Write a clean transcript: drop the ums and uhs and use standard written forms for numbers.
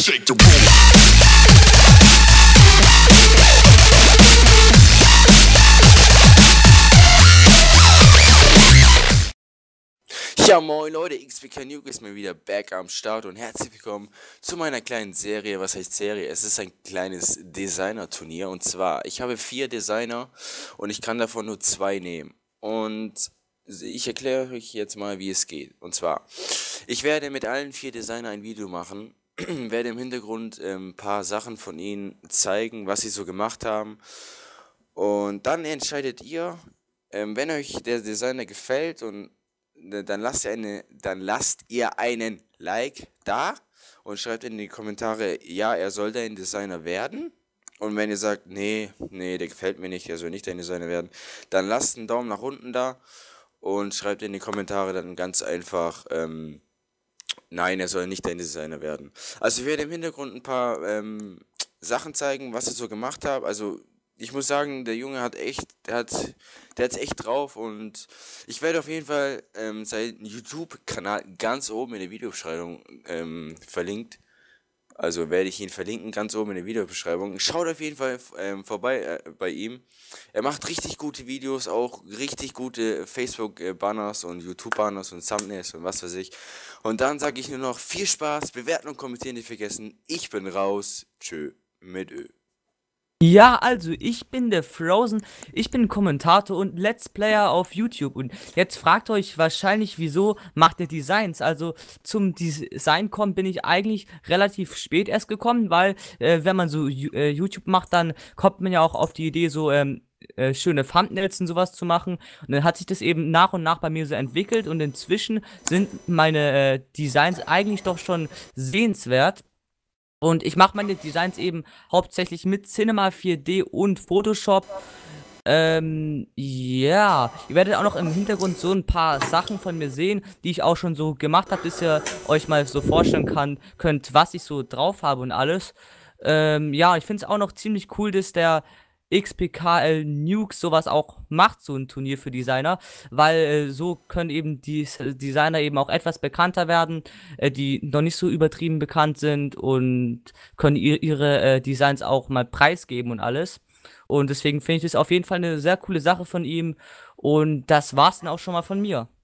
shake the room. Ja, moin Leute, XPK Nuke ist mir wieder back am Start und herzlich willkommen zu meiner kleinen Serie. Was heißt Serie? Es ist ein kleines Designer-Turnier und zwar, ich habe 4 Designer und ich kann davon nur 2 nehmen. Und ich erkläre euch jetzt mal, wie es geht. Und zwar, ich werde mit allen 4 Designern ein Video machen, werde im Hintergrund ein paar Sachen von ihnen zeigen, was sie so gemacht haben. Und dann entscheidet ihr, wenn euch der Designer gefällt und dann lasst ihr einen Like da und schreibt in die Kommentare, ja, er soll dein Designer werden. Und wenn ihr sagt, nee, der gefällt mir nicht, er soll nicht dein Designer werden, dann lasst einen Daumen nach unten da und schreibt in die Kommentare dann ganz einfach, nein, er soll nicht dein Designer werden. Also ich werde im Hintergrund ein paar Sachen zeigen, was ich so gemacht habe. Also ich muss sagen, der Junge hat hat's echt drauf und ich werde auf jeden Fall seinen YouTube-Kanal ganz oben in der Videobeschreibung verlinkt. Also werde ich ihn verlinken, ganz oben in der Videobeschreibung. Schaut auf jeden Fall vorbei bei ihm. Er macht richtig gute Videos, auch richtig gute Facebook-Banners und YouTube-Banners und Thumbnails und was weiß ich. Und dann sage ich nur noch viel Spaß, bewerten und kommentieren nicht vergessen. Ich bin raus. Tschö mit Ö. Ja, also ich bin der Frozen, ich bin Kommentator und Let's Player auf YouTube und jetzt fragt euch wahrscheinlich, wieso macht ihr Designs? Also zum Design kommen bin ich eigentlich relativ spät erst gekommen, weil wenn man so YouTube macht, dann kommt man ja auch auf die Idee, so schöne Thumbnails und sowas zu machen und dann hat sich das eben nach und nach bei mir so entwickelt und inzwischen sind meine Designs eigentlich doch schon sehenswert. Und ich mache meine Designs eben hauptsächlich mit Cinema 4D und Photoshop. Ja, ihr werdet auch noch im Hintergrund so ein paar Sachen von mir sehen, die ich auch schon so gemacht habe, bis ihr euch mal so vorstellen könnt, was ich so drauf habe und alles. Ja, ich finde es auch noch ziemlich cool, dass der XPKL Nuke sowas auch macht, so ein Turnier für Designer, weil so können eben die Designer eben auch etwas bekannter werden, die noch nicht so übertrieben bekannt sind und können ihre Designs auch mal preisgeben und alles. Und deswegen finde ich das auf jeden Fall eine sehr coole Sache von ihm und das war's dann auch schon mal von mir.